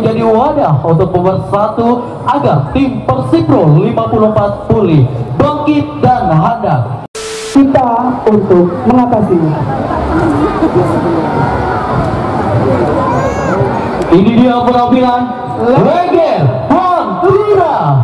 menjadi wadah untuk pemersatu agar tim Persipro 54 pulih, bangkit dan handal. Kita untuk mengatasinya. Ini dia penampilan Leger Pantura.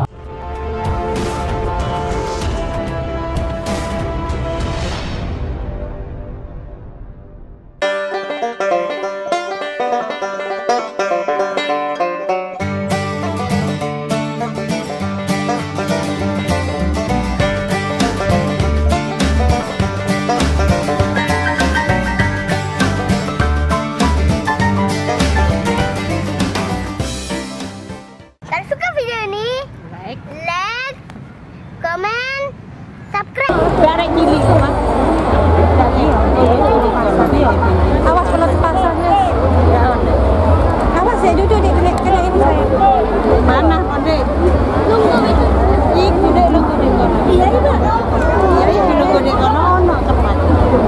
Komen, subscribe. Darah gili mas. Awas kalau pasangnya. Awas ya duduk di kena ini saya. Mana konde? Nunggu itu. Iku dek nunggu di kono. Iya itu. Iya itu nunggu di kono ono tempat.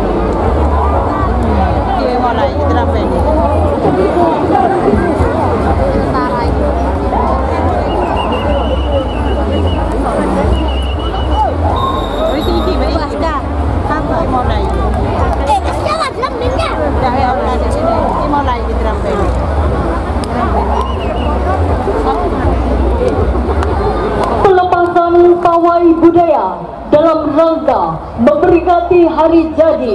Dia mulai terapi. Tarai. Pelepasan pawai budaya dalam rangka memperingati hari jadi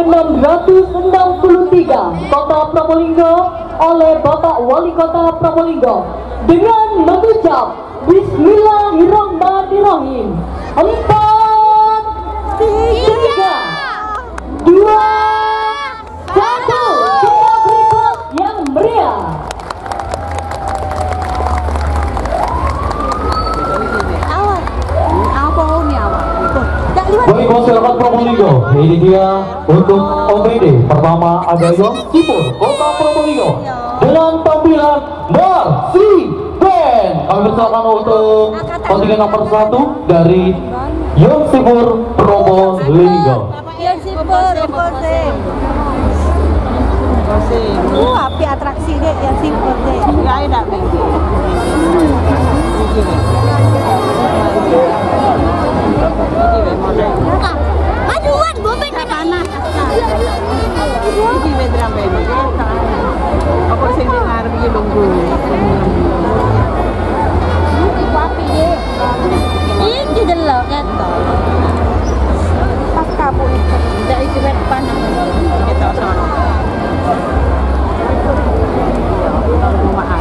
ke-663 Kota Probolinggo oleh Bapak Wali Kota Probolinggo dengan mengucap Bismillahirrahmanirrahim. 4, 3, 2, 1. Kita berikut yang meriah. Baik masyarakat Probolinggo, ini dia untuk OPD. Pertama ada Yong Sipur, Kota Probolinggo dengan tampilan Marsi Band. Kami persilakan untuk kontingen nomor 1 dari Yong Sipur Probolinggo. Yong Sipur, api atraksi deh Yong Sipur deh. Enggak ada Majuan, gue pengen panas. Iki wedram bene. Apa sing ngarep iki lungguh. Iki api deh. Iki delok kan. Pas kamu itu ndak iki wet panas. Kita sono. Maaf.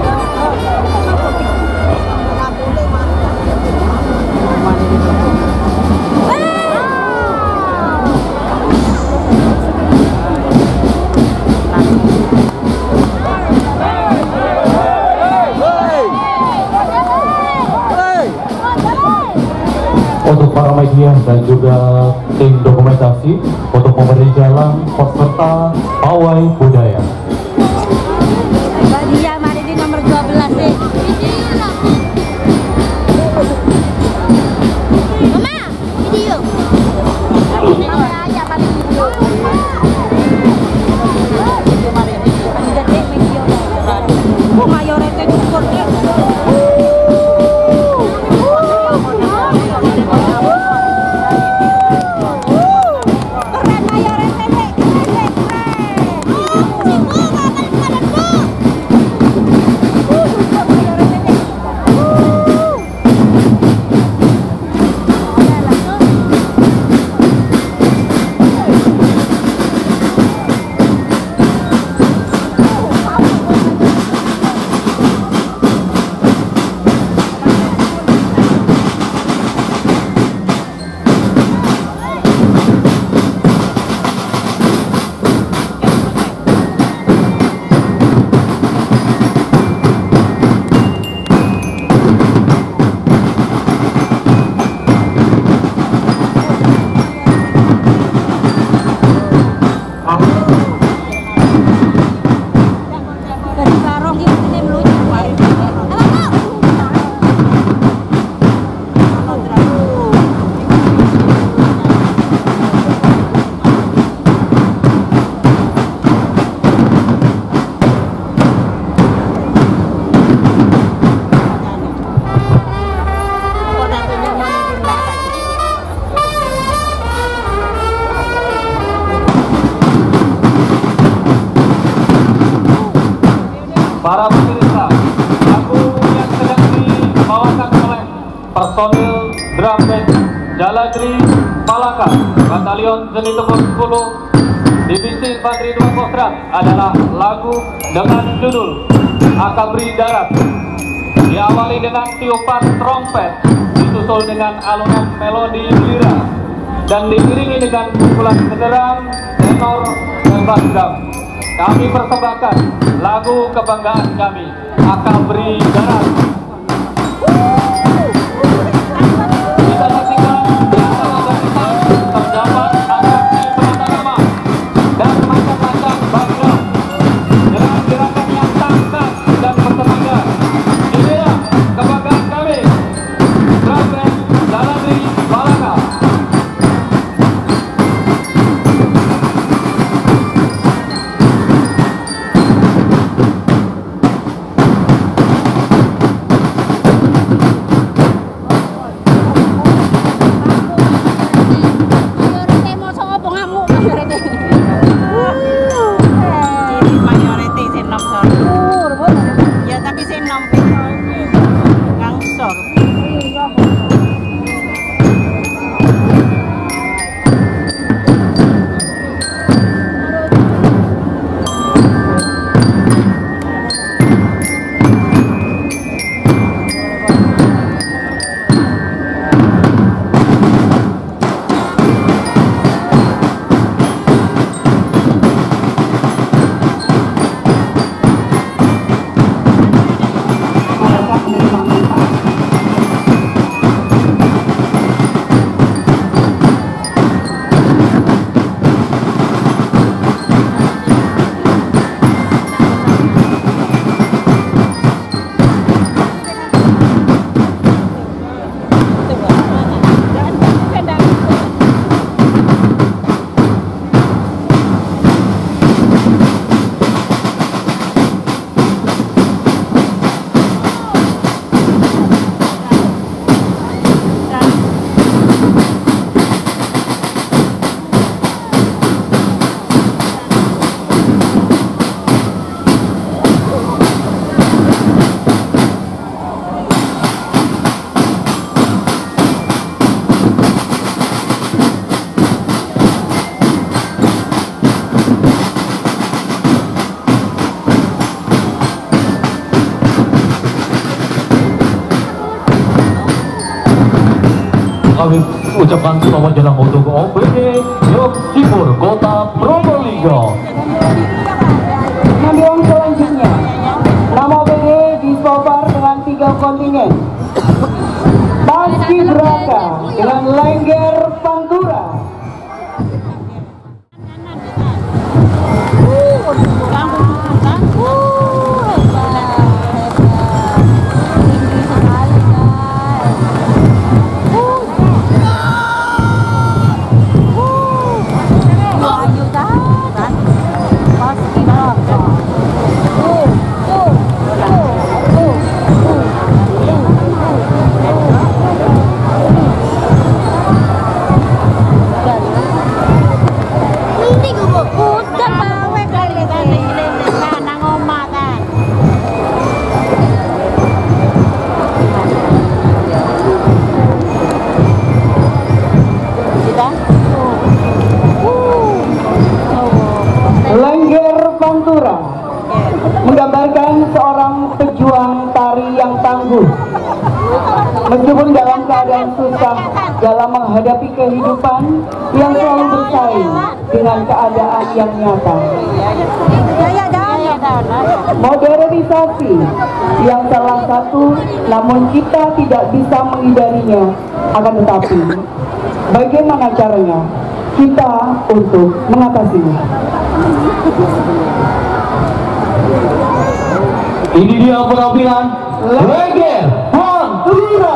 Untuk para media dan juga tim dokumentasi untuk memberi jalan peserta pawai budaya. Dia mari di nomor 12 deh. Mama, video. Video aja paling video. Oh, mayorete cukur deh. personil drum band Jaladri Palaka, Batalion Seni Tempur 10, Divisi Infanteri 2 Kostrat adalah lagu dengan judul Akabri Darat. Diawali dengan tiupan trompet, disusul dengan alunan melodi lira, dan diiringi dengan pukulan genderang, tenor, dan bass drum. Kami persembahkan lagu kebanggaan kami, Akabri Darat. Kita saksikan di atas depan terdapat atraksi pranagama dan macam-macam bass drum dengan gerakan yang tangkas dan bertenaga. Inilah kebanggaan kami, drum band Jaladri Palaka. Kami ucapkan selamat jalan untuk OPD Yok Timur Kota Probolinggo. Namun selanjutnya, nama OPD disopar dengan 3 kontingen. Paskibraka dengan Lengger Pantura. Menggambarkan seorang pejuang tari yang tangguh, meskipun dalam keadaan susah dalam menghadapi kehidupan yang selalu bersaing dengan keadaan yang nyata. Modernisasi yang salah satu, namun kita tidak bisa menghindarinya. Akan tetapi, bagaimana caranya kita untuk mengatasinya? Ini dia penampilan Lengger Pantura.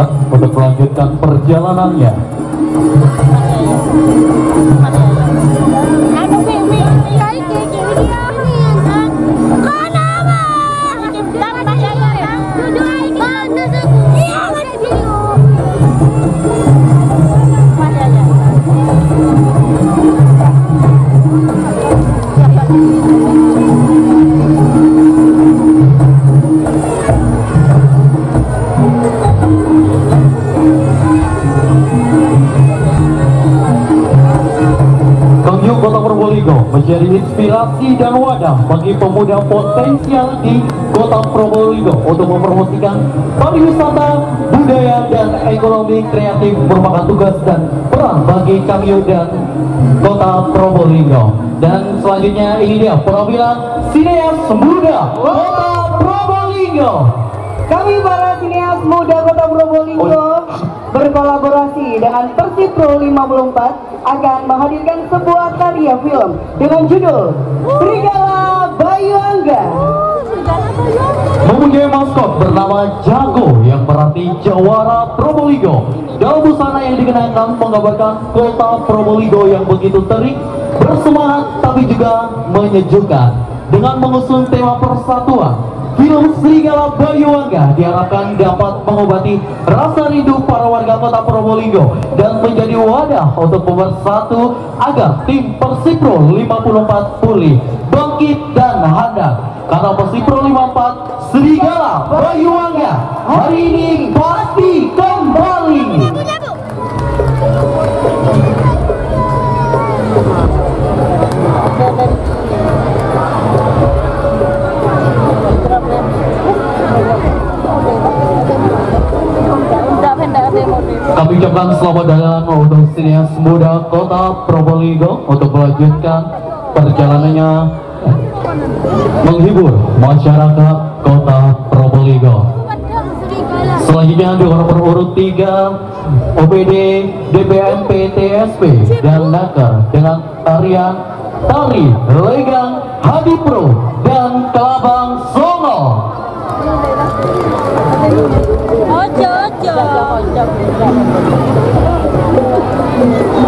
beristirahat untuk melanjutkan perjalanannya. Kota Probolinggo menjadi inspirasi dan wadah bagi pemuda potensial di Kota Probolinggo untuk mempromosikan pariwisata, budaya, dan ekonomi kreatif merupakan tugas dan peran bagi Kamyo dan Kota Probolinggo. Dan selanjutnya ini dia penampilan sineas muda Kota Probolinggo. Kami para sineas muda Kota Probolinggo berkolaborasi dengan Persib Pro 54 akan menghadirkan sebuah karya film dengan judul Serigala Bayu Angga. Mempunyai maskot bernama Jago yang berarti Jawara Probolinggo. Dalam busana yang dikenakan menggambarkan Kota Probolinggo yang begitu terik, bersemangat tapi juga menyejukkan. Dengan mengusung tema persatuan, film Serigala Bayu Angga diharapkan dapat mengobati rasa rindu para warga Kota Probolinggo dan menjadi wadah untuk pemersatu agar tim Persipro 54 pulih, bangkit dan handal. Karena Persipro 54, Serigala Bayu Angga hari ini pasti kembali. Kami ucapkan selamat datang untuk sineas muda Kota Probolinggo untuk melanjutkan perjalanannya menghibur masyarakat Kota Probolinggo. Selanjutnya di nomor urut 3 OPD DPMP TSP dan Nakar dengan tarian Tari Legang Hadi Pro dan Kelabang Songo. Ojo.